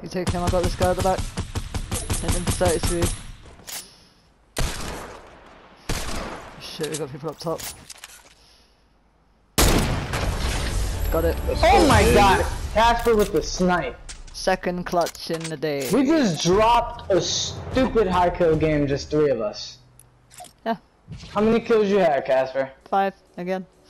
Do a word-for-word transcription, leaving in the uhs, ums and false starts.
You take him, I got this guy at the back. Hit him for thirty-three. Shit, we got people up top. Got it. Oh my god! Casper with the snipe. Second clutch in the day. We just dropped a stupid high kill game, just three of us. Yeah. How many kills you had, Casper? Five, again.